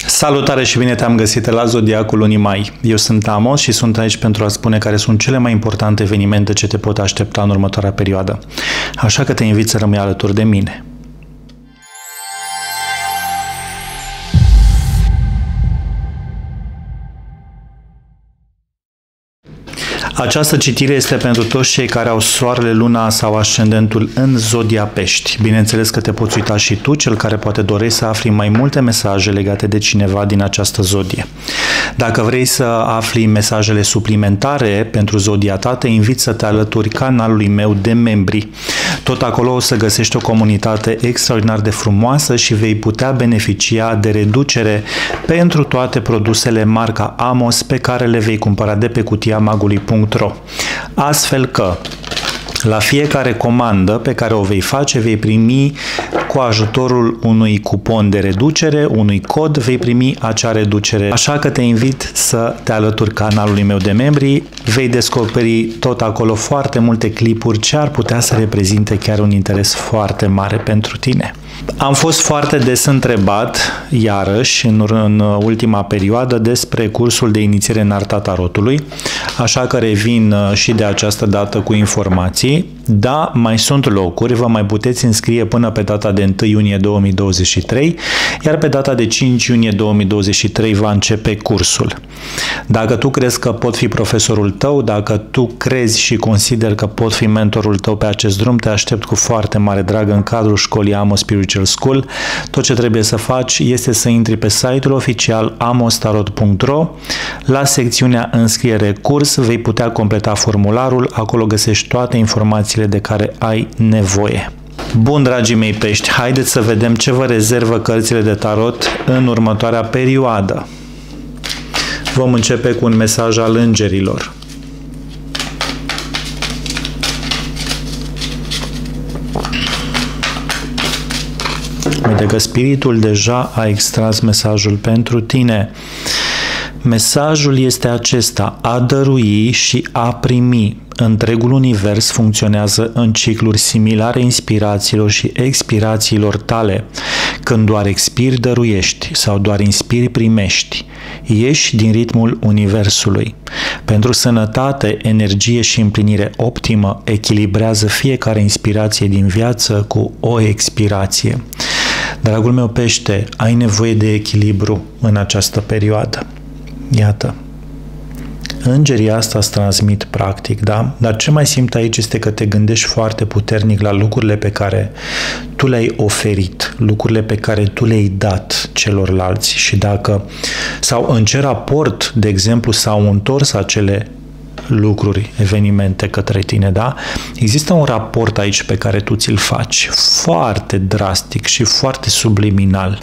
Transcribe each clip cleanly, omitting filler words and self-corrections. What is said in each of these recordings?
Salutare și bine te-am găsit la Zodiacul lunii mai. Eu sunt Amos și sunt aici pentru a spune care sunt cele mai importante evenimente ce te pot aștepta în următoarea perioadă. Așa că te invit să rămâi alături de mine. Această citire este pentru toți cei care au soarele, luna sau ascendentul în zodia Pești. Bineînțeles că te poți uita și tu, cel care poate dorești să afli mai multe mesaje legate de cineva din această zodie. Dacă vrei să afli mesajele suplimentare pentru zodia ta, te invit să te alături canalului meu de membri. Tot acolo o să găsești o comunitate extraordinar de frumoasă și vei putea beneficia de reducere pentru toate produsele marca Amos pe care le vei cumpăra de pe cutia magului.ro. Astfel că la fiecare comandă pe care o vei face, vei primi cu ajutorul unui cupon de reducere, unui cod, vei primi acea reducere. Așa că te invit să te alături canalului meu de membri, vei descoperi tot acolo foarte multe clipuri ce ar putea să reprezinte chiar un interes foarte mare pentru tine. Am fost foarte des întrebat, iarăși, în ultima perioadă, despre cursul de inițiere în arta tarotului, așa că revin și de această dată cu informații. Da, mai sunt locuri, vă mai puteți înscrie până pe data de 1 iunie 2023, iar pe data de 5 iunie 2023 va începe cursul. Dacă tu crezi că pot fi profesorul tău, dacă tu crezi și consideri că pot fi mentorul tău pe acest drum, te aștept cu foarte mare drag în cadrul școlii Amos Spiritual School. Tot ce trebuie să faci este să intri pe site-ul oficial amostarot.ro. La secțiunea înscriere curs vei putea completa formularul, acolo găsești toate informațiile de care ai nevoie. Bun, dragii mei pești, haideți să vedem ce vă rezervă cărțile de tarot în următoarea perioadă. Vom începe cu un mesaj al îngerilor. Uite că spiritul deja a extras mesajul pentru tine. Mesajul este acesta: a dărui și a primi. Întregul univers funcționează în cicluri similare inspirațiilor și expirațiilor tale. Când doar expiri, dăruiești, sau doar inspiri, primești. Ieși din ritmul universului. Pentru sănătate, energie și împlinire optimă, echilibrează fiecare inspirație din viață cu o expirație. Dragul meu pește, ai nevoie de echilibru în această perioadă. Iată. Îngerii asta îți transmit practic, da? Dar ce mai simt aici este că te gândești foarte puternic la lucrurile pe care tu le-ai oferit, lucrurile pe care tu le-ai dat celorlalți și dacă, sau în ce raport, de exemplu, s-au întors acele lucruri, evenimente către tine, da? Există un raport aici pe care tu ți-l faci, foarte drastic și foarte subliminal.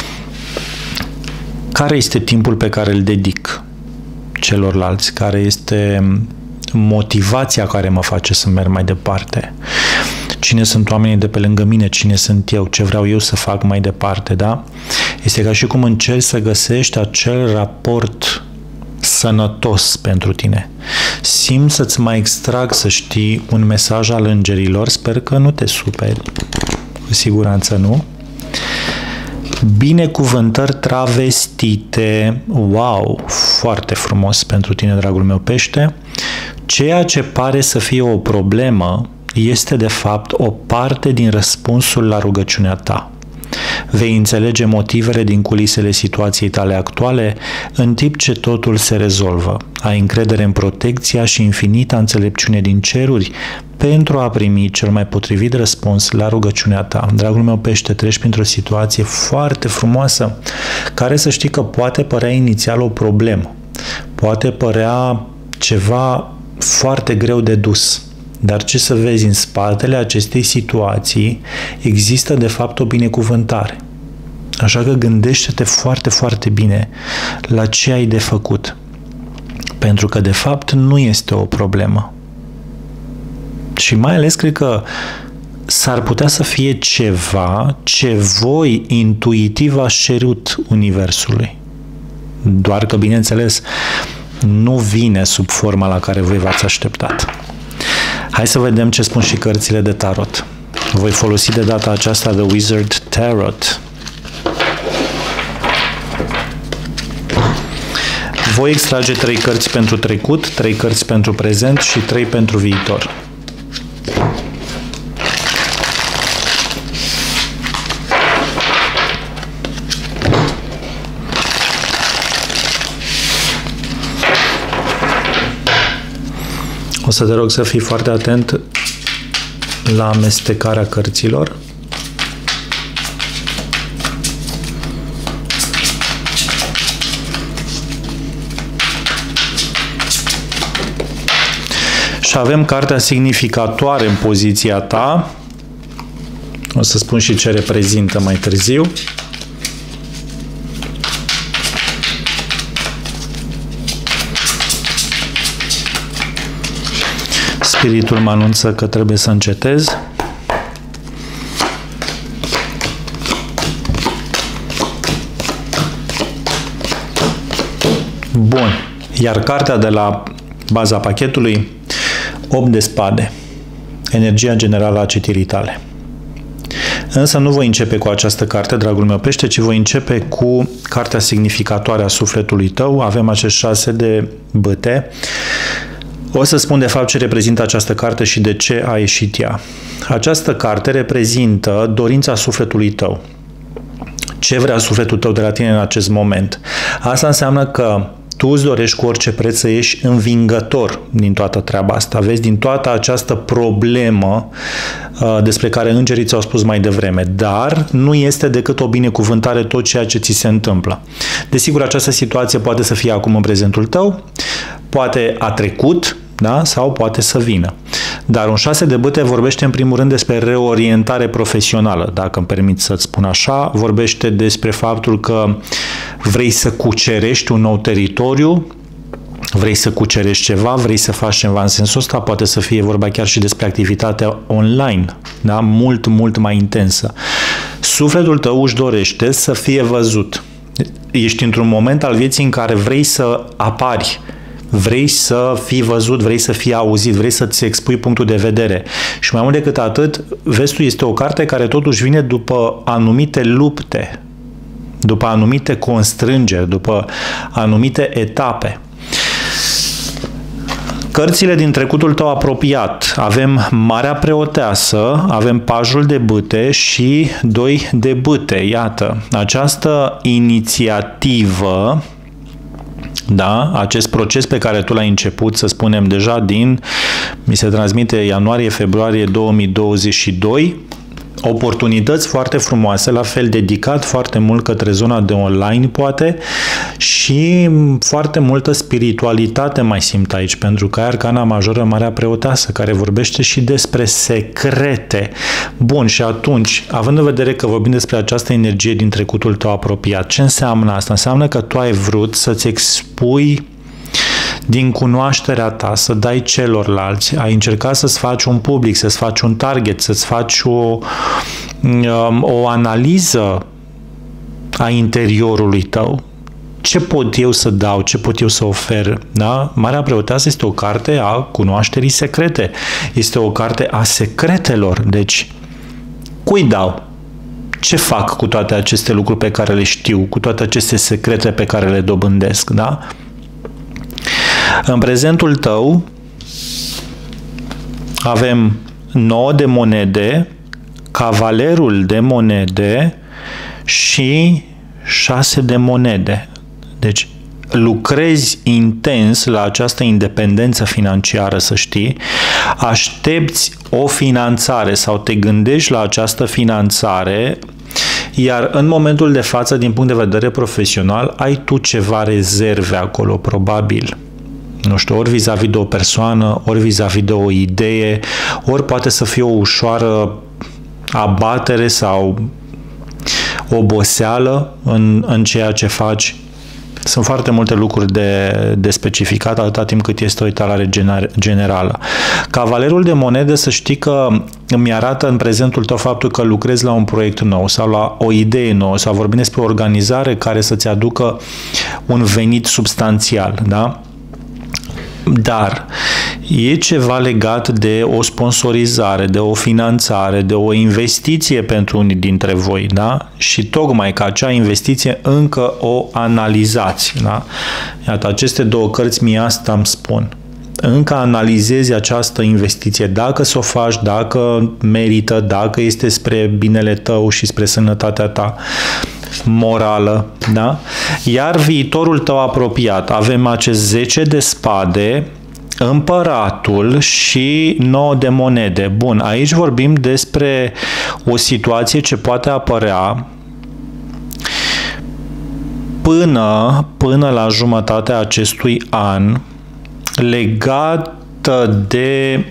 Care este timpul pe care îl dedic celorlalți? Care este motivația care mă face să merg mai departe? Cine sunt oamenii de pe lângă mine? Cine sunt eu? Ce vreau eu să fac mai departe, da? Este ca și cum încerci să găsești acel raport sănătos pentru tine. Simt să-ți mai extrag, să știi, un mesaj al îngerilor. Sper că nu te superi. Cu siguranță nu. Binecuvântări travestite. Wow! Foarte frumos pentru tine, dragul meu pește. Ceea ce pare să fie o problemă este de fapt o parte din răspunsul la rugăciunea ta. Vei înțelege motivele din culisele situației tale actuale în timp ce totul se rezolvă. Ai încredere în protecția și infinita înțelepciune din ceruri pentru a primi cel mai potrivit răspuns la rugăciunea ta. Dragul meu pește, treci printr-o situație foarte frumoasă, care să știi că poate părea inițial o problemă, poate părea ceva foarte greu de dus. Dar ce să vezi, în spatele acestei situații există de fapt o binecuvântare. Așa că gândește-te foarte, foarte bine la ce ai de făcut. Pentru că de fapt nu este o problemă. Și mai ales cred că s-ar putea să fie ceva ce voi intuitiv ați cerut universului. Doar că, bineînțeles, nu vine sub forma la care voi v-ați așteptat. Hai să vedem ce spun și cărțile de tarot. Voi folosi de data aceasta The Wizard Tarot. Voi extrage 3 cărți pentru trecut, 3 cărți pentru prezent și 3 pentru viitor. O să te rog să fii foarte atent la amestecarea cărților. Și avem cartea significatoare în poziția ta. O să spun și ce reprezintă mai târziu. Spiritul mă anunță că trebuie să încetez. Bun. Iar cartea de la baza pachetului, 8 de spade. Energia generală a citirii tale. Însă nu voi începe cu această carte, dragul meu pește, ci voi începe cu cartea significatoare a sufletului tău. Avem acești 6 de bâte. O să spun de fapt ce reprezintă această carte și de ce a ieșit ea. Această carte reprezintă dorința sufletului tău. Ce vrea sufletul tău de la tine în acest moment? Asta înseamnă că tu îți dorești cu orice preț să ieși învingător din toată treaba asta. Vezi, din toată această problemă despre care îngerii ți-au spus mai devreme. Dar nu este decât o binecuvântare tot ceea ce ți se întâmplă. Desigur, această situație poate să fie acum în prezentul tău, poate a trecut, da? Sau poate să vină. Dar un 6 de bâte vorbește în primul rând despre reorientare profesională, dacă îmi permit să-ți spun așa. Vorbește despre faptul că vrei să cucerești un nou teritoriu, vrei să cucerești ceva, vrei să faci ceva în sensul ăsta, poate să fie vorba chiar și despre activitatea online, da? Mult, mult mai intensă. Sufletul tău își dorește să fie văzut. Ești într-un moment al vieții în care vrei să apari, vrei să fii văzut, vrei să fii auzit, vrei să-ți expui punctul de vedere. Și mai mult decât atât, Vestul este o carte care totuși vine după anumite lupte, după anumite constrângeri, după anumite etape. Cărțile din trecutul tău apropiat. Avem Marea Preoteasă, avem Pajul de bâte și 2 de bâte. Iată, această inițiativă, da, acest proces pe care tu l-ai început, să spunem, deja mi se transmite ianuarie-februarie 2022, oportunități foarte frumoase, la fel dedicat foarte mult către zona de online, poate, și foarte multă spiritualitate mai simt aici, pentru că ai Arcana Majoră Marea Preoteasă, care vorbește și despre secrete. Bun, și atunci, având în vedere că vorbim despre această energie din trecutul tău apropiat, ce înseamnă asta? Înseamnă că tu ai vrut să-ți expui din cunoașterea ta, să dai celorlalți, ai încercat să-ți faci un public, să-ți faci un target, să-ți faci o analiză a interiorului tău. Ce pot eu să dau? Ce pot eu să ofer? Da? Marea Preoteasă este o carte a cunoașterii secrete. Este o carte a secretelor. Deci, cui dau? Ce fac cu toate aceste lucruri pe care le știu, cu toate aceste secrete pe care le dobândesc? Da? În prezentul tău avem 9 de monede, cavalerul de monede și 6 de monede. Deci lucrezi intens la această independență financiară, să știi, aștepți o finanțare sau te gândești la această finanțare, iar în momentul de față, din punct de vedere profesional, ai tu ceva rezerve acolo, probabil. Nu știu, ori vis-a-vis de o persoană, ori vis-a-vis de o idee, ori poate să fie o ușoară abatere sau oboseală în ceea ce faci. Sunt foarte multe lucruri de specificat atâta timp cât este o etalare generală. Cavalerul de monede, să știi că îmi arată în prezentul tău faptul că lucrezi la un proiect nou sau la o idee nouă sau vorbim despre o organizare care să-ți aducă un venit substanțial, da? Dar E ceva legat de o sponsorizare, de o finanțare, de o investiție pentru unii dintre voi, da? Și tocmai ca acea investiție încă o analizați, da? Iată, aceste două cărți mie asta îmi spun. Încă analizezi această investiție, dacă s-o faci, dacă merită, dacă este spre binele tău și spre sănătatea ta morală, da? Iar viitorul tău apropiat, avem acest 10 de spade, împăratul și 9 de monede. Bun, aici vorbim despre o situație ce poate apărea până la jumătatea acestui an, legată de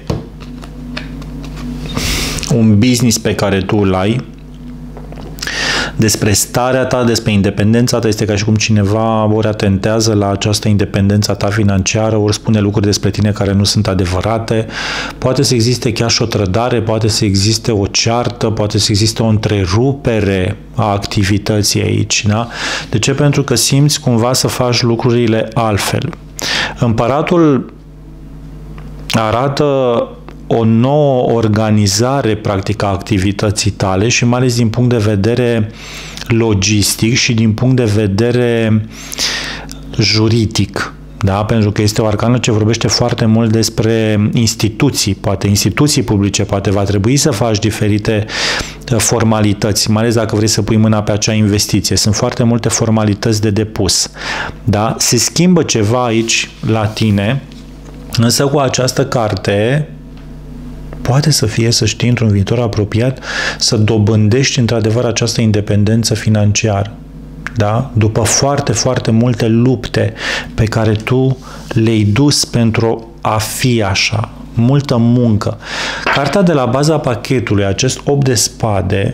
un business pe care tu îl ai, despre starea ta, despre independența ta. Este ca și cum cineva ori atentează la această independența ta financiară, ori spune lucruri despre tine care nu sunt adevărate. Poate să existe chiar și o trădare, poate să existe o ceartă, poate să existe o întrerupere a activității aici. Da? De ce? Pentru că simți cumva să faci lucrurile altfel. Împăratul arată o nouă organizare, practic, a activității tale și mai ales din punct de vedere logistic și din punct de vedere juridic. Da? Pentru că este o arcană ce vorbește foarte mult despre instituții, poate instituții publice, poate va trebui să faci diferite formalități, mai ales dacă vrei să pui mâna pe acea investiție. Sunt foarte multe formalități de depus. Da? Se schimbă ceva aici la tine, însă cu această carte poate să fie, să știi, într-un viitor apropiat, să dobândești într-adevăr această independență financiară. Da? După foarte, foarte multe lupte pe care tu le-ai dus pentru a fi așa. Multă muncă. Cartea de la baza pachetului, acest 8 de spade,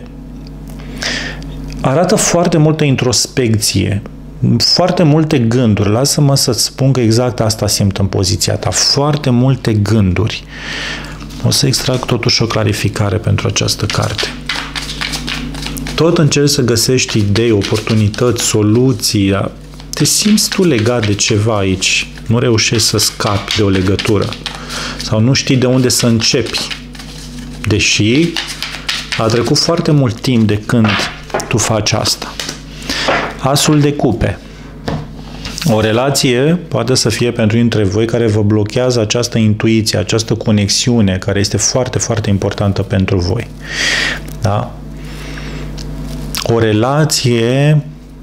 arată foarte multă introspecție, foarte multe gânduri. Lasă-mă să-ți spun că exact asta simt în poziția ta. Foarte multe gânduri. O să extrag totuși o clarificare pentru această carte. Tot încerci să găsești idei, oportunități, soluții. Te simți tu legat de ceva aici. Nu reușești să scapi de o legătură. Sau nu știi de unde să începi. Deși a trecut foarte mult timp de când tu faci asta. Asul de cupe. O relație poate să fie pentru dintre voi care vă blochează această intuiție, această conexiune care este foarte, foarte importantă pentru voi. Da? O relație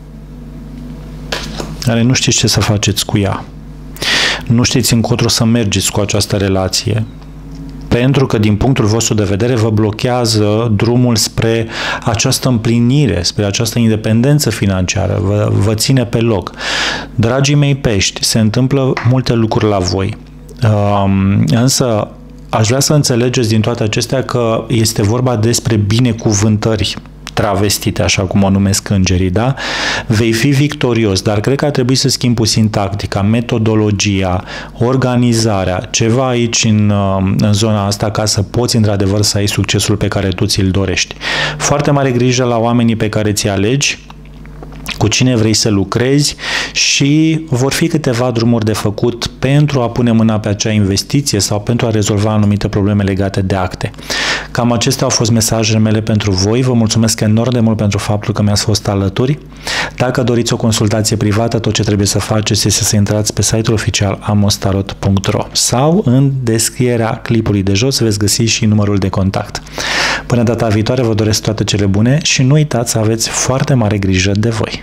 care nu știți ce să faceți cu ea. Nu știți încotro să mergeți cu această relație. Pentru că, din punctul vostru de vedere, vă blochează drumul spre această împlinire, spre această independență financiară, vă ține pe loc. Dragii mei pești, se întâmplă multe lucruri la voi, însă aș vrea să înțelegeți din toate acestea că este vorba despre binecuvântări travestite, așa cum o numesc îngerii, da? Vei fi victorios, dar cred că ar trebui să schimbi puțin tactica, metodologia, organizarea, ceva aici în zona asta ca să poți într-adevăr să ai succesul pe care tu ți-l dorești. Foarte mare grijă la oamenii pe care ți alegi, cu cine vrei să lucrezi și vor fi câteva drumuri de făcut pentru a pune mâna pe acea investiție sau pentru a rezolva anumite probleme legate de acte. Cam acestea au fost mesajele mele pentru voi. Vă mulțumesc enorm de mult pentru faptul că mi-ați fost alături. Dacă doriți o consultație privată, tot ce trebuie să faceți este să intrați pe site-ul oficial amostarot.ro sau în descrierea clipului de jos veți găsi și numărul de contact. Până data viitoare vă doresc toate cele bune și nu uitați să aveți foarte mare grijă de voi.